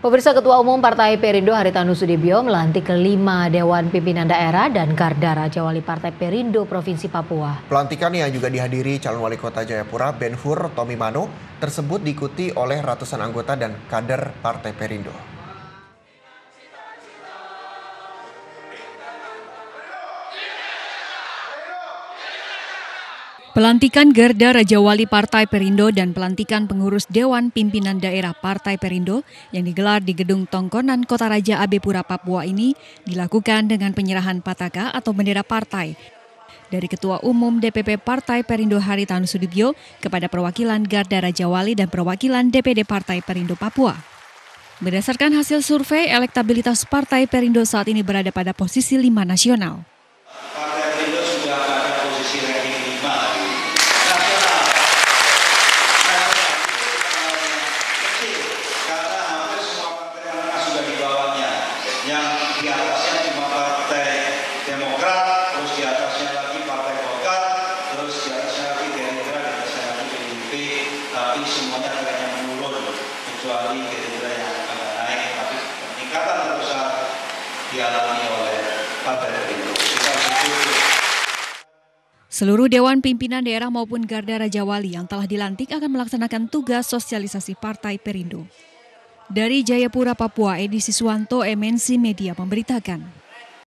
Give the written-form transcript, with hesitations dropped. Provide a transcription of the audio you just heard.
Pemirsa, Ketua Umum Partai Perindo Haritanu Sudibyo melantik kelima Dewan Pimpinan Daerah dan Garda Raja Wali Partai Perindo Provinsi Papua. Pelantikan yang juga dihadiri calon wali kota Jayapura Ben Hur Tommy Mano tersebut diikuti oleh ratusan anggota dan kader Partai Perindo. Pelantikan Garda Raja Wali Partai Perindo dan pelantikan pengurus Dewan Pimpinan Daerah Partai Perindo yang digelar di Gedung Tongkonan Kota Raja Abepura, Papua ini dilakukan dengan penyerahan pataka atau bendera partai dari Ketua Umum DPP Partai Perindo Haritanu Sudibyo kepada perwakilan Garda Raja Wali dan perwakilan DPD Partai Perindo Papua. Berdasarkan hasil survei, elektabilitas Partai Perindo saat ini berada pada posisi 5 nasional. Partai Perindo sudah pada posisi ranking 5. Karena hampir semua partai menengah sudah di bawahnya. Yang di atasnya cuma Partai Demokrat, terus di atasnya lagi Partai Golkar, terus di atasnya lagi Gerindra, di atasnya lagi PDIP, tapi semuanya trennya menurun, kecuali Gerindra yang agak naik, tapi peningkatan terbesar dialami oleh Partai Perindo. Seluruh Dewan Pimpinan Daerah maupun Garda Raja Wali yang telah dilantik akan melaksanakan tugas sosialisasi Partai Perindo. Dari Jayapura, Papua, Edi Siswanto, MNC Media memberitakan.